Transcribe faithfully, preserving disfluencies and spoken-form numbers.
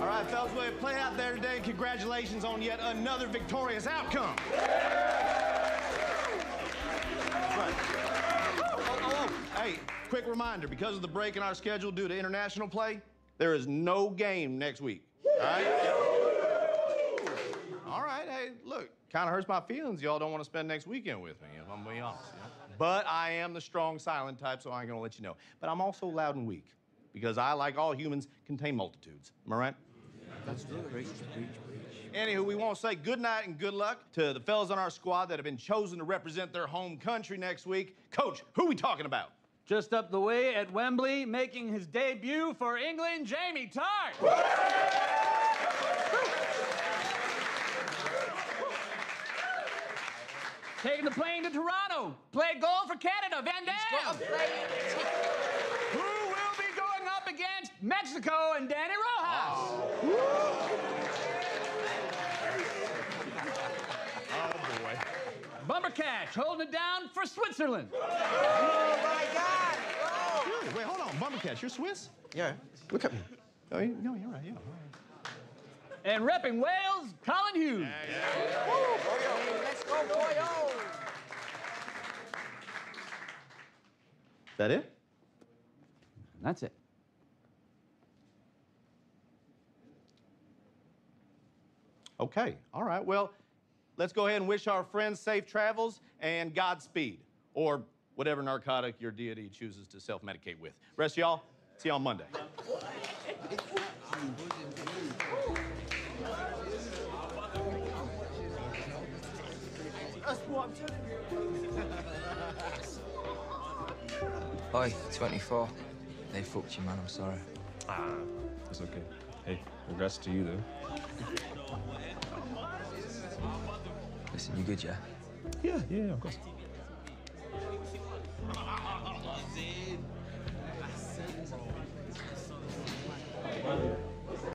All right, fellas, we'll play out there today. Congratulations on yet another victorious outcome. Right. Oh, oh, oh. Hey, quick reminder, because of the break in our schedule due to international play, there is no game next week. All right? All right, hey, look, kind of hurts my feelings y'all don't want to spend next weekend with me, if I'm being honest. You know? But I am the strong, silent type, so I ain't gonna let you know. But I'm also loud and weak, because I, like all humans, contain multitudes. Am I right? That's true. Preach, preach, preach. Anywho, we want to say good night and good luck to the fellas on our squad that have been chosen to represent their home country next week. Coach, who are we talking about? Just up the way at Wembley, making his debut for England, Jamie Tart. Taking the plane to Toronto, play goal for Canada, Van Dam. Who will be going up against Mexico and Danny Rojas? Oh, oh boy. Bumper Cash holding it down for Switzerland. Oh, my God! Oh. Really? Wait, hold on. Bumpercatch, you're Swiss? Yeah, look at me. Oh, you, no, you're right, yeah. And repping Wales, Colin Hughes. Yeah, yeah. Woo, boyo. Let's go, boyo. Is that it? That's it. Okay, all right. Well, let's go ahead and wish our friends safe travels and Godspeed, or whatever narcotic your deity chooses to self-medicate with. Rest of y'all, see you on Monday. That's what I'm telling you. Oi, twenty-four. They fucked you, man. I'm sorry. Ah, that's okay. Hey, congrats to you, though. Listen, you good, yeah? Yeah, yeah, of course.